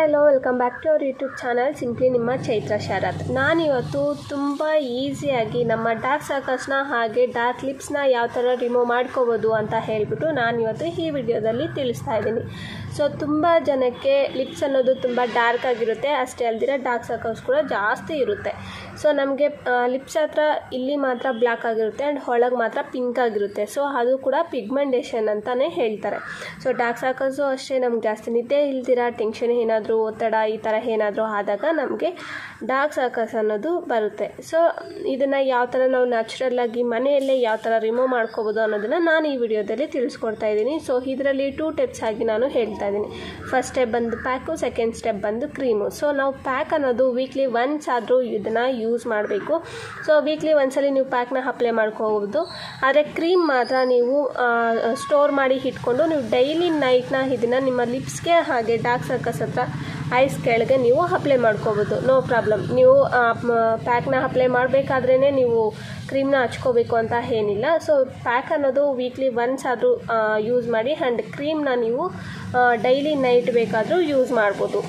Hello welcome back to our YouTube channel simply ನಿಮ್ಮ ಚೈತ್ರ ಶರತ್. ನಾನಿವತ್ತು ತುಂಬ ಈಸಿಯಾಗಿ ನಮ್ಮ ಡಾರ್ಕ್ ಸರ್ಕಲ್ಸ್ನ ಹಾಗೆ ಡಾರ್ಕ್ ಲಿಪ್ಸ್ನ ಯಾವ ಥರ ರಿಮೂವ್ ಮಾಡ್ಕೋಬೋದು ಅಂತ ಹೇಳಿಬಿಟ್ಟು ನಾನಿವತ್ತು ಈ ವಿಡಿಯೋದಲ್ಲಿ ತಿಳಿಸ್ತಾ ಇದ್ದೀನಿ. ಸೊ ತುಂಬ ಜನಕ್ಕೆ ಲಿಪ್ಸ್ ಅನ್ನೋದು ತುಂಬ ಡಾರ್ಕ್ ಆಗಿರುತ್ತೆ, ಅಷ್ಟೇ ಅಲ್ದಿರ ಡಾರ್ಕ್ ಸರ್ಕಲ್ಸ್ ಕೂಡ ಜಾಸ್ತಿ ಇರುತ್ತೆ. ಸೊ ನಮಗೆ ಲಿಪ್ಸ್ ಹತ್ರ ಇಲ್ಲಿ ಮಾತ್ರ ಬ್ಲ್ಯಾಕ್ ಆಗಿರುತ್ತೆ ಆ್ಯಂಡ್ ಒಳಗೆ ಮಾತ್ರ ಪಿಂಕ್ ಆಗಿರುತ್ತೆ. ಸೊ ಅದು ಕೂಡ ಪಿಗ್ಮೆಂಟೇಷನ್ ಅಂತಲೇ ಹೇಳ್ತಾರೆ. ಸೊ ಡಾರ್ಕ್ ಸರ್ಕಲ್ಸು ಅಷ್ಟೇ ನಮ್ಗೆ ಜಾಸ್ತಿ ನಿದ್ದೆ ಇಲ್ದಿರ ಟೆನ್ಷನ್ ಏನಾದರೂ ಒತ್ತಡ ಈ ಥರ ಏನಾದರೂ ಆದಾಗ ನಮಗೆ ಡಾರ್ಕ್ ಸರ್ಕಲ್ಸ್ ಅನ್ನೋದು ಬರುತ್ತೆ. ಸೊ ಇದನ್ನು ಯಾವ ಥರ ನಾವು ನ್ಯಾಚುರಲ್ಲಾಗಿ ಮನೆಯಲ್ಲೇ ಯಾವ ಥರ ರಿಮೂವ್ ಮಾಡ್ಕೋಬೋದು ಅನ್ನೋದನ್ನು ನಾನು ಈ ವಿಡಿಯೋದಲ್ಲಿ ತಿಳಿಸ್ಕೊಡ್ತಾ ಇದ್ದೀನಿ. ಸೊ ಇದರಲ್ಲಿ 2 ಟಿಪ್ಸ್ ಆಗಿ ನಾನು ಹೇಳ್ತಾ ಇದ್ದೀನಿ. ಫಸ್ಟ್ ಸ್ಟೆಪ್ ಬಂದು ಪ್ಯಾಕು, ಸೆಕೆಂಡ್ ಸ್ಟೆಪ್ ಬಂದು ಕ್ರೀಮು. ಸೊ ನಾವು ಪ್ಯಾಕ್ ಅನ್ನೋದು ವೀಕ್ಲಿ ಒನ್ಸ್ ಆದರೂ ಇದನ್ನು ಯೂಸ್ ಮಾಡಬೇಕು. ಸೊ ವೀಕ್ಲಿ ಒಂದ್ಸಲಿ ನೀವು ಪ್ಯಾಕ್ನ ಅಪ್ಲೈ ಮಾಡ್ಕೋಬೋದು. ಆದರೆ ಕ್ರೀಮ್ ಮಾತ್ರ ನೀವು ಸ್ಟೋರ್ ಮಾಡಿ ಇಟ್ಕೊಂಡು ನೀವು ಡೈಲಿ ನೈಟ್ನ ಇದನ್ನು ನಿಮ್ಮ ಲಿಪ್ಸ್ಗೆ ಹಾಗೆ ಡಾರ್ಕ್ ಸರ್ಕಲ್ಸ್ ಹತ್ರ ಐಸ್ ಕೆಳಗೆ ನೀವು ಅಪ್ಲೈ ಮಾಡ್ಕೋಬೋದು, ನೋ ಪ್ರಾಬ್ಲಮ್. ನೀವು ಪ್ಯಾಕ್ನ ಅಪ್ಲೈ ಮಾಡಬೇಕಾದ್ರೇ ನೀವು ಕ್ರೀಮ್ನ ಹಚ್ಕೋಬೇಕು ಅಂತ ಏನಿಲ್ಲ. ಸೊ ಪ್ಯಾಕ್ ಅನ್ನೋದು ವೀಕ್ಲಿ ಒನ್ಸ್ ಆದರೂ ಯೂಸ್ ಮಾಡಿ ಆ್ಯಂಡ್ ಕ್ರೀಮ್ನ ನೀವು ಡೈಲಿ ನೈಟ್ ಬೇಕಾದರೂ ಯೂಸ್ ಮಾಡ್ಬೋದು.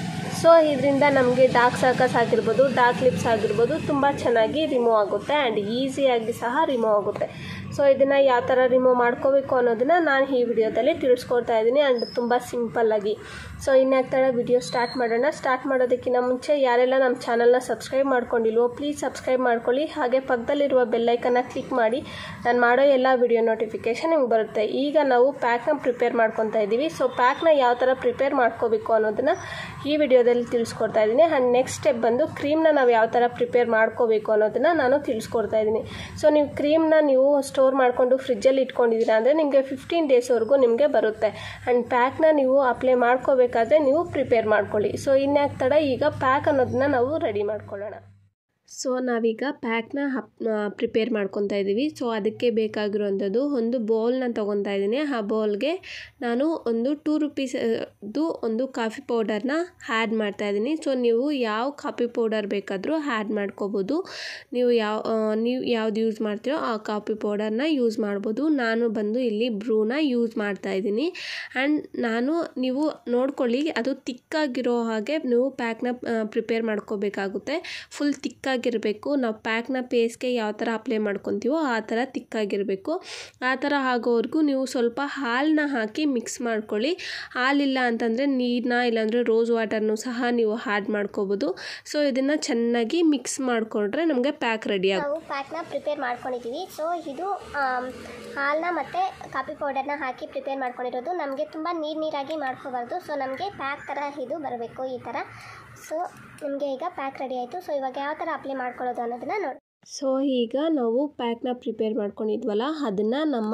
ಸೊ ಇದರಿಂದ ನಮಗೆ ಡಾರ್ಕ್ ಸರ್ಕಲ್ಸ್ ಆಗಿರ್ಬೋದು, ಡಾರ್ಕ್ ಲಿಪ್ಸ್ ಆಗಿರ್ಬೋದು ತುಂಬ ಚೆನ್ನಾಗಿ ರಿಮೂವ್ ಆಗುತ್ತೆ ಆ್ಯಂಡ್ ಈಸಿಯಾಗಿ ಸಹ ರಿಮೂವ್ ಆಗುತ್ತೆ. ಸೊ ಇದನ್ನು ಯಾವ ಥರ ರಿಮೂವ್ ಮಾಡ್ಕೋಬೇಕು ಅನ್ನೋದನ್ನು ನಾನು ಈ ವಿಡಿಯೋದಲ್ಲಿ ತಿಳಿಸ್ಕೊಡ್ತಾ ಇದ್ದೀನಿ ಆ್ಯಂಡ್ ತುಂಬ ಸಿಂಪಲ್ಲಾಗಿ. ಸೊ ಇನ್ಯಾಕ್ತಾಳೆ ವಿಡಿಯೋ ಸ್ಟಾರ್ಟ್ ಮಾಡೋಣ. ಸ್ಟಾರ್ಟ್ ಮಾಡೋದಕ್ಕಿಂತ ಮುಂಚೆ ಯಾರೆಲ್ಲ ನಮ್ಮ ಚಾನಲ್ನ ಸಬ್ಸ್ಕ್ರೈಬ್ ಮಾಡ್ಕೊಂಡಿಲ್ವೋ ಪ್ಲೀಸ್ ಸಬ್ಸ್ಕ್ರೈಬ್ ಮಾಡ್ಕೊಳ್ಳಿ. ಹಾಗೆ ಪಕ್ಕದಲ್ಲಿರುವ ಬೆಲ್ಲೈಕನ್ನ ಕ್ಲಿಕ್ ಮಾಡಿ ನಾನು ಮಾಡೋ ಎಲ್ಲ ವಿಡಿಯೋ ನೋಟಿಫಿಕೇಷನ್ ನಿಮ್ಗೆ ಬರುತ್ತೆ. ಈಗ ನಾವು ಪ್ಯಾಕ್ನ ಪ್ರಿಪೇರ್ ಮಾಡ್ಕೊತಾ ಇದ್ದೀವಿ. ಸೊ ಪ್ಯಾಕ್ನ ಯಾವ ಥರ ಪ್ರಿಪೇರ್ ಮಾಡ್ಕೋಬೇಕು ಅನ್ನೋದನ್ನು ಈ ವಿಡಿಯೋದಲ್ಲಿ ತಿಳಿಸ್ಕೊಡ್ತಾ ಇದ್ದೀನಿ. ಆ್ಯಂಡ್ ನೆಕ್ಸ್ಟ್ ಸ್ಟೆಪ್ ಬಂದು ಕ್ರೀಮ್ನ ನಾವು ಯಾವ ಥರ ಪ್ರಿಪೇರ್ ಮಾಡ್ಕೋಬೇಕು ಅನ್ನೋದನ್ನು ನಾನು ತಿಳಿಸ್ಕೊಡ್ತಾ ಇದ್ದೀನಿ. ಸೊ ನೀವು ಕ್ರೀಮ್ನ ನೀವು ಸ್ಟೋರ್ ಮಾಡಿಕೊಂಡು ಫ್ರಿಜ್ಜಲ್ಲಿ ಇಟ್ಕೊಂಡಿದ್ದೀರಾ ಅಂದರೆ ನಿಮಗೆ 15 ಡೇಸ್ವರೆಗೂ ನಿಮಗೆ ಬರುತ್ತೆ. ಆ್ಯಂಡ್ ಪ್ಯಾಕ್ನ ನೀವು ಅಪ್ಲೈ ಮಾಡ್ಕೋಬೇಕಾದ್ರೆ ನೀವು ಪ್ರಿಪೇರ್ ಮಾಡ್ಕೊಳ್ಳಿ. ಸೊ ಇನ್ಯಾಕೆ ತಡ, ಈಗ ಪ್ಯಾಕ್ ಅನ್ನೋದನ್ನ ನಾವು ರೆಡಿ ಮಾಡ್ಕೊಳ್ಳೋಣ. ಸೊ ನಾವೀಗ ಪ್ಯಾಕ್ನ ಪ್ರಿಪೇರ್ ಮಾಡ್ಕೊತಾ ಇದ್ದೀವಿ. ಸೊ ಅದಕ್ಕೆ ಬೇಕಾಗಿರುವಂಥದ್ದು ಒಂದು ಬೌಲ್ನ ತೊಗೊತಾ ಇದ್ದೀನಿ. ಆ ಬೌಲ್ಗೆ ನಾನು ಒಂದು 2 ರೂಪೀಸ್ದು ಒಂದು ಕಾಫಿ ಪೌಡರ್ನ ಆ್ಯಡ್ ಮಾಡ್ತಾಯಿದ್ದೀನಿ. ಸೊ ನೀವು ಯಾವ ಕಾಫಿ ಪೌಡರ್ ಬೇಕಾದರೂ ಆ್ಯಡ್ ಮಾಡ್ಕೋಬೋದು. ನೀವು ಯಾವ್ದು ಯೂಸ್ ಮಾಡ್ತೀರೋ ಆ ಕಾಫಿ ಪೌಡರ್ನ ಯೂಸ್ ಮಾಡ್ಬೋದು. ನಾನು ಬಂದು ಇಲ್ಲಿ ಬ್ರೂನ ಯೂಸ್ ಮಾಡ್ತಾಯಿದ್ದೀನಿ. ಆ್ಯಂಡ್ ನೀವು ನೋಡ್ಕೊಳ್ಳಿ, ಅದು ತಿಕ್ಕಾಗಿರೋ ಹಾಗೆ ನೀವು ಪ್ಯಾಕ್ನ ಪ್ರಿಪೇರ್ ಮಾಡ್ಕೋಬೇಕಾಗುತ್ತೆ. ಫುಲ್ ತಿಕ್ಕಾಗಿರಬೇಕು. ನಾವು ಪ್ಯಾಕ್ನ ಪೇಸ್ಗೆ ಯಾವ ಥರ ಅಪ್ಲೈ ಮಾಡ್ಕೊತೀವೋ ಆ ಥರ ತಿಕ್ಕಾಗಿರಬೇಕು. ಆ ಥರ ಆಗೋವರೆಗೂ ನೀವು ಸ್ವಲ್ಪ ಹಾಲನ್ನ ಹಾಕಿ ಮಿಕ್ಸ್ ಮಾಡ್ಕೊಳ್ಳಿ. ಹಾಲಿಲ್ಲ ಅಂತಂದರೆ ನೀರನ್ನ ಇಲ್ಲಾಂದರೆ ರೋಸ್ ವಾಟರ್ನೂ ಸಹ ನೀವು ಆ್ಯಡ್ ಮಾಡ್ಕೋಬೋದು. ಸೊ ಇದನ್ನು ಚೆನ್ನಾಗಿ ಮಿಕ್ಸ್ ಮಾಡಿಕೊಂಡ್ರೆ ನಮಗೆ ಪ್ಯಾಕ್ ರೆಡಿ ಆಗುತ್ತೆ. ನಾವು ಪ್ಯಾಕ್ನ ಪ್ರಿಪೇರ್ ಮಾಡ್ಕೊಂಡಿದ್ದೀವಿ. ಸೊ ಇದು ಹಾಲನ್ನ ಮತ್ತು ಕಾಫಿ ಪೌಡರ್ನ ಹಾಕಿ ಪ್ರಿಪೇರ್ ಮಾಡ್ಕೊಂಡಿರೋದು. ನಮಗೆ ತುಂಬ ನೀರಾಗಿ ಮಾಡ್ಕೋಬಾರ್ದು. ಸೊ ನಮಗೆ ಪ್ಯಾಕ್ ಥರ ಇದು ಬರಬೇಕು, ಈ ಥರ. ಸೊ ನಮಗೆ ಈಗ ಪ್ಯಾಕ್ ರೆಡಿ ಆಯಿತು. ಸೊ ಇವಾಗ ಯಾವ ಥರ ಅಪ್ಲೈ ಮಾಡ್ಕೊಳ್ಳೋದು ಅನ್ನೋದನ್ನು ನೋಡಿ. ಸೊ ಈಗ ನಾವು ಪ್ಯಾಕ್ನ ಪ್ರಿಪೇರ್ ಮಾಡ್ಕೊಂಡಿದ್ವಲ್ಲ ಅದನ್ನು ನಮ್ಮ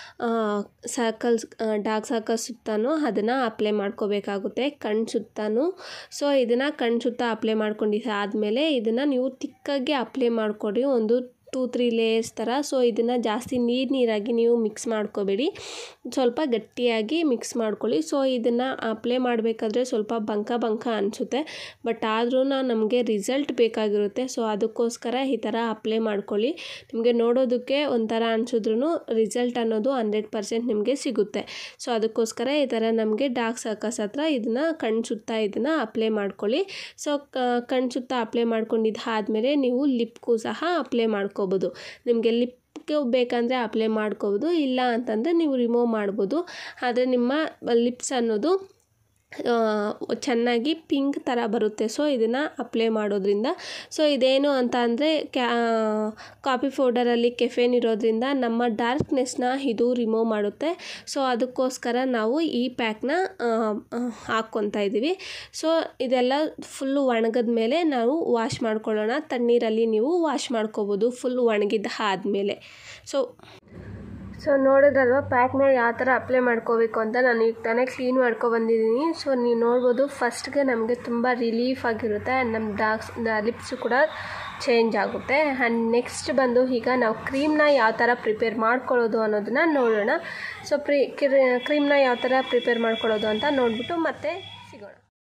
ಡಾರ್ಕ್ ಸರ್ಕಲ್ಸ್ ಸುತ್ತಲೂ ಅದನ್ನು ಅಪ್ಲೈ ಮಾಡ್ಕೋಬೇಕಾಗುತ್ತೆ, ಕಣ್ಣು ಸುತ್ತಲೂ. ಸೊ ಇದನ್ನು ಕಣ್ಣು ಸುತ್ತ ಅಪ್ಲೈ ಮಾಡ್ಕೊಂಡಿದ್ದಾದಮೇಲೆ ಇದನ್ನು ನೀವು ತಿಕ್ಕಾಗಿ ಅಪ್ಲೈ ಮಾಡಿಕೊಡಿ, ಒಂದು 2-3 ಲೇಯರ್ಸ್ ಥರ. ಸೊ ಇದನ್ನು ಜಾಸ್ತಿ ನೀರಾಗಿ ನೀವು ಮಿಕ್ಸ್ ಮಾಡ್ಕೋಬೇಡಿ, ಸ್ವಲ್ಪ ಗಟ್ಟಿಯಾಗಿ ಮಿಕ್ಸ್ ಮಾಡ್ಕೊಳ್ಳಿ. ಸೊ ಇದನ್ನು ಅಪ್ಲೈ ಮಾಡಬೇಕಾದ್ರೆ ಸ್ವಲ್ಪ ಬಂಕ ಅನಿಸುತ್ತೆ, ಬಟ್ ಆದ್ರೂ ನಮಗೆ ರಿಸಲ್ಟ್ ಬೇಕಾಗಿರುತ್ತೆ. ಸೊ ಅದಕ್ಕೋಸ್ಕರ ಈ ಥರ ಅಪ್ಲೈ ಮಾಡ್ಕೊಳ್ಳಿ. ನಿಮಗೆ ನೋಡೋದಕ್ಕೆ ಒಂಥರ ಅನಿಸಿದ್ರೂ ರಿಸಲ್ಟ್ ಅನ್ನೋದು 100% ನಿಮಗೆ ಸಿಗುತ್ತೆ. ಸೊ ಅದಕ್ಕೋಸ್ಕರ ಈ ಥರ ನಮಗೆ ಡಾರ್ಕ್ ಸರ್ಕಲ್ಸ್ ಹತ್ರ ಇದನ್ನು ಕಣ್ಣು ಸುತ್ತ ಇದನ್ನು ಅಪ್ಲೈ ಮಾಡ್ಕೊಳ್ಳಿ. ಸೊ ಕಣ್ಣು ಸುತ್ತ ಅಪ್ಲೈ ಮಾಡ್ಕೊಂಡಿದ್ದಾದಮೇಲೆ ನೀವು ಲಿಪ್ಗೂ ಸಹ ಅಪ್ಲೈ ಮಾಡ್ಕೋಬೋದು. ನಿಮಗೆ ಲಿಪ್ಗೆ ಬೇಕಂದರೆ ಅಪ್ಲೈ ಮಾಡ್ಕೋಬೋದು, ಇಲ್ಲ ಅಂತಂದರೆ ನೀವು ರಿಮೂವ್ ಮಾಡ್ಬೋದು. ಆದರೆ ನಿಮ್ಮ ಲಿಪ್ಸ್ ಅನ್ನೋದು ಚೆನ್ನಾಗಿ ಪಿಂಕ್ ಥರ ಬರುತ್ತೆ. ಸೊ ಇದನ್ನು ಅಪ್ಲೈ ಮಾಡೋದ್ರಿಂದ. ಸೊ ಇದೇನು ಅಂತ ಅಂದರೆ ಕಾಫಿ ಪೌಡರಲ್ಲಿ ಕೆಫೆನ್ ಇರೋದ್ರಿಂದ ನಮ್ಮ ಡಾರ್ಕ್ನೆಸ್ನ ಇದು ರಿಮೂವ್ ಮಾಡುತ್ತೆ. ಸೊ ಅದಕ್ಕೋಸ್ಕರ ನಾವು ಈ ಪ್ಯಾಕ್ನ ಹಾಕ್ಕೊತಾ ಇದ್ದೀವಿ. ಸೊ ಇದೆಲ್ಲ ಫುಲ್ಲು ಒಣಗಿದ ಮೇಲೆ ನಾವು ವಾಶ್ ಮಾಡ್ಕೊಳ್ಳೋಣ. ತಣ್ಣೀರಲ್ಲಿ ನೀವು ವಾಶ್ ಮಾಡ್ಕೋಬೋದು ಫುಲ್ ಒಣಗಿದ ಆದಮೇಲೆ. ಸೊ ನೋಡಿದ್ರಲ್ವ ಪ್ಯಾಕ್ನ ಯಾವ ಥರ ಅಪ್ಲೈ ಮಾಡ್ಕೋಬೇಕು ಅಂತ. ನಾನು ಈಗ ತಾನೇ ಕ್ಲೀನ್ ಮಾಡ್ಕೊಬಂದಿದ್ದೀನಿ. ಸೊ ನೀವು ನೋಡ್ಬೋದು ಫಸ್ಟ್ಗೆ ನಮಗೆ ತುಂಬ ರಿಲೀಫ್ ಆಗಿರುತ್ತೆ ಆ್ಯಂಡ್ ನಮ್ಮ ಲಿಪ್ಸು ಕೂಡ ಚೇಂಜ್ ಆಗುತ್ತೆ. ಆ್ಯಂಡ್ ನೆಕ್ಸ್ಟ್ ಬಂದು ಈಗ ನಾವು ಕ್ರೀಮ್ನ ಯಾವ ಥರ ಪ್ರಿಪೇರ್ ಮಾಡ್ಕೊಳ್ಳೋದು ಅನ್ನೋದನ್ನು ನೋಡೋಣ. ಸೊ ಕ್ರೀಮ್ನ ಯಾವ ಥರ ಪ್ರಿಪೇರ್ ಮಾಡ್ಕೊಳ್ಳೋದು ಅಂತ ನೋಡಿಬಿಟ್ಟು ಮತ್ತೆ ಸಿಗೋಣ.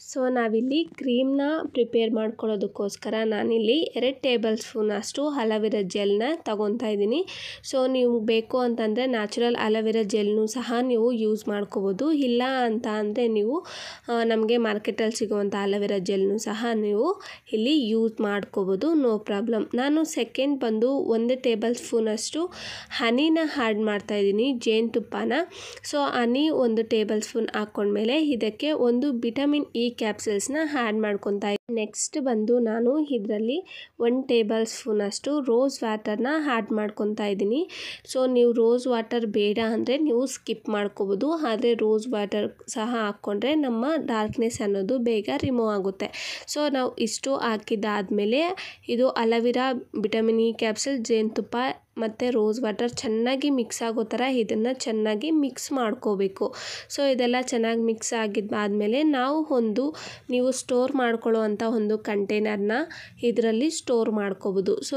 ಸೊ ನಾವಿಲ್ಲಿ ಕ್ರೀಮ್ನ ಪ್ರಿಪೇರ್ ಮಾಡ್ಕೊಳ್ಳೋದಕ್ಕೋಸ್ಕರ ನಾನಿಲ್ಲಿ 2 ಟೇಬಲ್ ಸ್ಪೂನ್ ಅಷ್ಟು ಅಲೋವೆರಾ ಜೆಲ್ನ ತಗೊತಾ ಇದ್ದೀನಿ. ಸೊ ನೀವು ಬೇಕು ಅಂತಂದರೆ ನ್ಯಾಚುರಲ್ ಅಲೋವೆರಾ ಜೆಲ್ನೂ ಸಹ ನೀವು ಯೂಸ್ ಮಾಡ್ಕೋಬೋದು. ಇಲ್ಲ ಅಂತ ಅಂದರೆ ನೀವು ನಮಗೆ ಮಾರ್ಕೆಟಲ್ಲಿ ಸಿಗುವಂಥ ಅಲೋವೆರಾ ಜೆಲ್ನೂ ಸಹ ನೀವು ಇಲ್ಲಿ ಯೂಸ್ ಮಾಡ್ಕೋಬೋದು, ನೋ ಪ್ರಾಬ್ಲಮ್. ನಾನು ಸೆಕೆಂಡ್ ಬಂದು 1 ಟೇಬಲ್ ಸ್ಪೂನ್ ಅಷ್ಟು ಹನಿನ ಆ್ಯಡ್ ಮಾಡ್ತಾಯಿದ್ದೀನಿ, ಜೇನುತುಪ್ಪನ. ಸೊ ಹನಿ 1 ಟೇಬಲ್ ಸ್ಪೂನ್ ಹಾಕ್ಕೊಂಡ್ಮೇಲೆ ಇದಕ್ಕೆ 1 ವಿಟಮಿನ್ ಇ ಕ್ಯಾಪ್ಸಲ್ಸ್ನ ಆ್ಯಡ್ ಮಾಡ್ಕೊತಾ ಇದ್ದೀನಿ. ನೆಕ್ಸ್ಟ್ ಬಂದು ನಾನು ಇದರಲ್ಲಿ 1 ಟೇಬಲ್ ಸ್ಪೂನ್ ಅಷ್ಟು ರೋಸ್ ವಾಟರ್ನ ಆ್ಯಡ್ ಮಾಡ್ಕೊತಾ ಇದ್ದೀನಿ. ಸೊ ನೀವು ರೋಸ್ ವಾಟರ್ ಬೇಡ ಅಂದರೆ ನೀವು ಸ್ಕಿಪ್ ಮಾಡ್ಕೋಬೋದು, ಆದರೆ ರೋಸ್ ವಾಟರ್ ಸಹ ಹಾಕ್ಕೊಂಡ್ರೆ ನಮ್ಮ ಡಾರ್ಕ್ನೆಸ್ ಅನ್ನೋದು ಬೇಗ ರಿಮೂವ್ ಆಗುತ್ತೆ. ಸೊ ನಾವು ಇಷ್ಟು ಹಾಕಿದ್ದಾದಮೇಲೆ ಇದು ಅಲೋವೆರಾ, ವಿಟಮಿನ್ ಇ ಕ್ಯಾಪ್ಸಲ್, ಜೇನುತುಪ್ಪ ಮತ್ತು ರೋಸ್ ವಾಟರ್ ಚೆನ್ನಾಗಿ ಮಿಕ್ಸ್ ಆಗೋ ಥರ ಇದನ್ನು ಚೆನ್ನಾಗಿ ಮಿಕ್ಸ್ ಮಾಡ್ಕೋಬೇಕು. ಸೊ ಇದೆಲ್ಲ ಚೆನ್ನಾಗಿ ಮಿಕ್ಸ್ ಆಗಿದ್ದಾದಮೇಲೆ ನೀವು ಸ್ಟೋರ್ ಮಾಡ್ಕೊಳ್ಳೋ ಅಂಥ ಒಂದು ಕಂಟೈನರ್ನ ಇದರಲ್ಲಿ ಸ್ಟೋರ್ ಮಾಡ್ಕೋಬೋದು. ಸೊ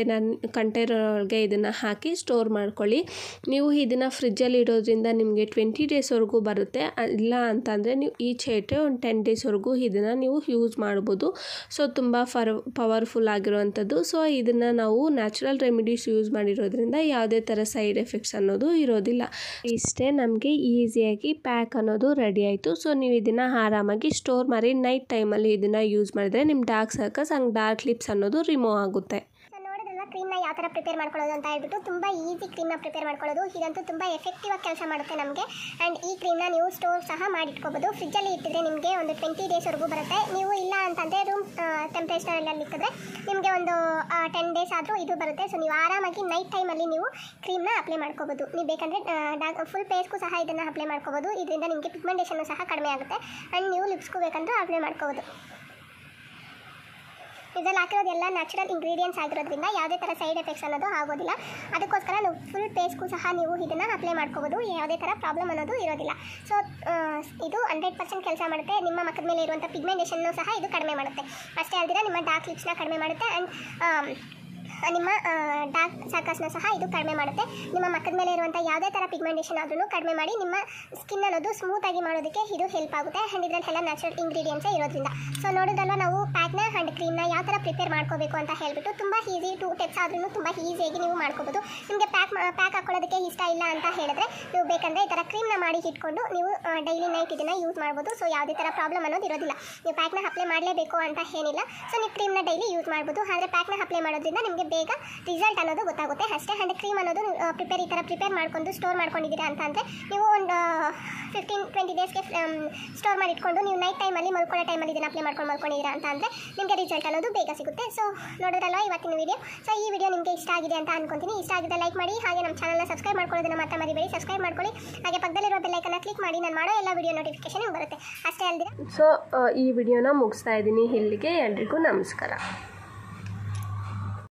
ಕಂಟೈನರ್ಗೆ ಇದನ್ನು ಹಾಕಿ ಸ್ಟೋರ್ ಮಾಡ್ಕೊಳ್ಳಿ. ನೀವು ಇದನ್ನು ಫ್ರಿಜ್ಜಲ್ಲಿ ಇಡೋದ್ರಿಂದ ನಿಮಗೆ 20 ಡೇಸ್ವರೆಗೂ ಬರುತ್ತೆ. ಇಲ್ಲ ಅಂತಂದರೆ ನೀವು ಈಚೆ ಇಟ್ಟರೆ ಒಂದು 10 ಡೇಸ್ವರೆಗೂ ಇದನ್ನು ನೀವು ಯೂಸ್ ಮಾಡ್ಬೋದು. ಸೊ ತುಂಬ ಪವರ್ಫುಲ್ ಆಗಿರುವಂಥದ್ದು. ಸೊ ಇದನ್ನು ನಾವು ನ್ಯಾಚುರಲ್ ರೆಮಿಡೀಸ್ ಯೂಸ್ ಮಾಡಿರೋದ್ರಿಂದ ಯಾವುದೇ ಥರ ಸೈಡ್ ಎಫೆಕ್ಟ್ಸ್ ಅನ್ನೋದು ಇರೋದಿಲ್ಲ. ಇಷ್ಟೇ, ನಮಗೆ ಈಸಿಯಾಗಿ ಪ್ಯಾಕ್ ಅನ್ನೋದು ರೆಡಿ ಆಯಿತು. ಸೊ ನೀವು ಇದನ್ನು ಆರಾಮಾಗಿ ಸ್ಟೋರ್ ಮಾಡಿ ನೈಟ್ ಟೈಮಲ್ಲಿ ಇದನ್ನು ಯೂಸ್ ಮಾಡಿದ್ರೆ ನಿಮ್ಮ ಡಾರ್ಕ್ ಸರ್ಕಲ್ಸ್ ಹಂಗೆ ಡಾರ್ಕ್ ಲಿಪ್ಸ್ ಅನ್ನೋದು ರಿಮೂವ್ ಆಗುತ್ತೆ. ಕ್ರೀಮ್ನ ಯಾವ ಥರ ಪ್ರಿಪೇರ್ ಮಾಡ್ಕೊಳ್ಳೋದು ಅಂತ ಹೇಳ್ಬಿಟ್ಟು ತುಂಬ ಈಸಿ ಕ್ರೀಮ್ನ ಪ್ರಿಪೇರ್ ಮಾಡ್ಕೊಳ್ಳೋದು. ಇದಂತೂ ತುಂಬ ಎಫೆಕ್ಟಿವ್ ಆಗಿ ಕೆಲಸ ಮಾಡುತ್ತೆ ನಮಗೆ. ಆ್ಯಂಡ್ ಈ ಕ್ರೀಮ್ನ ನೀವು ಸ್ಟೋರ್ ಸಹ ಮಾಡಿಟ್ಕೋಬೋದು. ಫ್ರಿಜ್ಜಲ್ಲಿ ಇಟ್ಟಿದ್ರೆ ನಿಮಗೆ ಒಂದು 20 ಡೇಸ್ವರೆಗೂ ಬರುತ್ತೆ. ನೀವು ಇಲ್ಲ ಅಂತಂದರೆ ರೂಮ್ ಟೆಂಪ್ರೇಚರಲ್ಲಿ ಇಟ್ಟಿದ್ರೆ ನಿಮಗೆ ಒಂದು 10 ಡೇಸ್ ಆದರೂ ಇದು ಬರುತ್ತೆ. ಸೊ ನೀವು ಆರಾಮಾಗಿ ನೈಟ್ ಟೈಮಲ್ಲಿ ನೀವು ಕ್ರೀಮ್ನ ಅಪ್ಲೈ ಮಾಡ್ಕೋಬೋದು. ನೀವು ಬೇಕಂದರೆ ಫುಲ್ ಫೇಸ್ಗೂ ಸಹ ಇದನ್ನು ಅಪ್ಲೈ ಮಾಡ್ಕೋಬೋದು. ಇದರಿಂದ ನಿಮಗೆ ಪಿಗ್ಮೆಂಟೇಷನ್ನು ಸಹ ಕಡಿಮೆ ಆಗುತ್ತೆ. ಆ್ಯಂಡ್ ನೀವು ಲಿಪ್ಸ್ಗೂ ಬೇಕಂದ್ರೆ ಅಪ್ಲೈ ಮಾಡ್ಕೋಬೋದು. ಇದರಲ್ಲಿ ಹಾಕಿರೋದೆಲ್ಲ ನ್ಯಾಚುರಲ್ ಇಂಗ್ರೀಡಿಯೆಂಟ್ಸ್ ಆಗಿರೋದ್ರಿಂದ ಯಾವುದೇ ಥರ ಸೈಡ್ ಎಫೆಕ್ಟ್ಸ್ ಅನ್ನೋದು ಆಗೋದಿಲ್ಲ. ಅದಕ್ಕೋಸ್ಕರ ನೀವು ಫುಲ್ ಫೇಸ್ಗೂ ಸಹ ನೀವು ಇದನ್ನು ಅಪ್ಲೈ ಮಾಡ್ಕೋಬೋದು. ಯಾವುದೇ ಥರ ಪ್ರಾಬ್ಲಮ್ ಅನ್ನೋದು ಇರೋದಿಲ್ಲ. ಸೊ ಇದು 100% ಕೆಲಸ ಮಾಡುತ್ತೆ. ನಿಮ್ಮ ಮುಖದ ಮೇಲೆ ಇರುವಂಥ ಪಿಗ್ಮೆಂಟೇಷನ್ನು ಸಹ ಇದು ಕಡಿಮೆ ಮಾಡುತ್ತೆ. ಅಷ್ಟೇ ಅಲ್ಲದೆ ನಿಮ್ಮ ಡಾರ್ಕ್ ಲಿಪ್ಸ್ನ ಕಡಿಮೆ ಮಾಡುತ್ತೆ. ಆ್ಯಂಡ್ ನಿಮ್ಮ ಡಾರ್ಕ್ ಸರ್ಕಲ್ಸ್ನ ಸಹ ಇದು ಕಡಿಮೆ ಮಾಡುತ್ತೆ. ನಿಮ್ಮ ಮುಖದ ಮೇಲೆ ಇರುವಂಥ ಯಾವುದೇ ಥರ ಪಿಗ್ಮೆಂಟೇಷನ್ ಆದ್ರೂ ಕಡಿಮೆ ಮಾಡಿ ನಿಮ್ಮ ಸ್ಕಿನ್ ಅನ್ನೋದು ಸ್ಮೂತಾಗಿ ಮಾಡೋದಕ್ಕೆ ಇದು ಹೆಲ್ಪ್ ಆಗುತ್ತೆ. ಆ್ಯಂಡ್ ಇದರಲ್ಲೆಲ್ಲ ನ್ಯಾಚುರಲ್ ಇಂಗ್ರೀಡಿಯೆಂಟ್ಸೇ ಇರೋದ್ರಿಂದ. ಸೊ ನೋಡೋದಲ್ಲ ನಾವು ಪ್ಯಾಕ್ನ ಆ್ಯಂಡ್ ಕ್ರೀಮ್ನ ಯಾವ ಥರ ಪ್ರಿಪೇರ್ ಮಾಡ್ಕೋಬೇಕು ಅಂತ ಹೇಳ್ಬಿಟ್ಟು ತುಂಬ ಈಸಿ 2 ಟಿಪ್ಸ್ ಆದ್ರೂ ತುಂಬ ಈಸಿಯಾಗಿ ನೀವು ಮಾಡ್ಕೋಬೋದು. ನಿಮಗೆ ಪ್ಯಾಕ್ ಹಾಕ್ಕೊಳ್ಳೋದಕ್ಕೆ ಇಷ್ಟ ಇಲ್ಲ ಅಂತ ಹೇಳಿದ್ರೆ ನೀವು ಬೇಕಂದರೆ ಈ ಥರ ಕ್ರೀಮ್ನ ಮಾಡಿ ಇಟ್ಕೊಂಡು ನೀವು ಡೈಲಿ ನೈಟ್ ಇದನ್ನು ಯೂಸ್ ಮಾಡ್ಬೋದು. ಸೊ ಯಾವುದೇ ಥರ ಪ್ರಾಬ್ಲಮ್ ಅನ್ನೋದು ಇರೋದಿಲ್ಲ. ನೀವು ಪ್ಯಾಕ್ನ ಅಪ್ಲೈ ಮಾಡಲೇಬೇಕು ಅಂತ ಏನಿಲ್ಲ. ಸೊ ನೀವು ಕ್ರೀಮ್ನ ಡೈಲಿ ಯೂಸ್ ಮಾಡ್ಬೋದು. ಆದರೆ ಪ್ಯಾಕ್ನ ಅಪ್ಲೈ ಮಾಡೋದ್ರಿಂದ ನಿಮಗೆ ಬೇಗ ರಿಸಲ್ಟ್ ಅನ್ನೋದು ಗೊತ್ತಾಗುತ್ತೆ ಅಷ್ಟೇ. ಆ್ಯಂಡ್ ಕ್ರೀಮ್ ಅನ್ನೋದು ಈ ಥರ ಪ್ರಿಪೇರ್ ಮಾಡ್ಕೊಂಡು ಸ್ಟೋರ್ ಮಾಡ್ಕೊಂಡಿದ್ದೀರಾ ಅಂತಂದರೆ ನೀವು ಒಂದು 15-20 ಡೇಸ್ಗೆ ಸ್ಟೋರ್ ಮಾಡಿ ಇಟ್ಕೊಂಡು ನೀವು ನೈಟ್ ಟೈಮಲ್ಲಿ ಮಲ್ಕೊಳ್ಳೋ ಟೈಮಲ್ಲಿ ಇದನ್ನು ಅಪ್ಲೈ ಮಾಡ್ಕೊಂಡಿದ್ದೀರಾ ಅಂತ ಅಂದರೆ ನಿಮಗೆ ರಿಸಲ್ಟ್ ಅನ್ನೋದು ಬೇಗ ಸಿಗುತ್ತೆ. ಸೊ ನೋಡೋದಲ್ವ ಇವತ್ತಿನ ವಿಡಿಯೋ. ಸೊ ಈ ವಿಡಿಯೋ ನಿಮಗೆ ಇಷ್ಟ ಆಗಿದೆ ಅಂತ ಅನ್ಕೊಂತೀನಿ. ಇಷ್ಟ ಆಗಿದೆ ಲೈಕ್ ಮಾಡಿ, ಹಾಗೆ ನಮ್ಮ ಚಾನಲ್ನ ಸಬ್ಸ್ಕ್ರೈಬ್ ಮಾಡ್ಕೊಳ್ಳೋದನ್ನು ಮಾತ್ರ ಮರಿಬೇಡಿ. ಸಬ್ಸ್ಕ್ರೈಬ್ ಮಾಡ್ಕೊಳ್ಳಿ, ಹಾಗೆ ಪಕ್ಕದಲ್ಲಿರೋ ಬೆಲ್ ಐಕನ್ನ ಕ್ಲಿಕ್ ಮಾಡಿ ನಾನು ಮಾಡೋ ಎಲ್ಲ ವಿಡಿಯೋ ನೋಟಿಫಿಕೇಶನ್ ನಿಮ್ಗೆ ಬರುತ್ತೆ. ಅಷ್ಟೇ ಅಲ್ಲದೆ ಸೊ ಈ ವಿಡಿಯೋನ ಮುಗಿಸ್ತಾ ಇದ್ದೀನಿ. ಇಲ್ಲಿಗೆ ಎಲ್ರಿಗೂ ನಮಸ್ಕಾರ.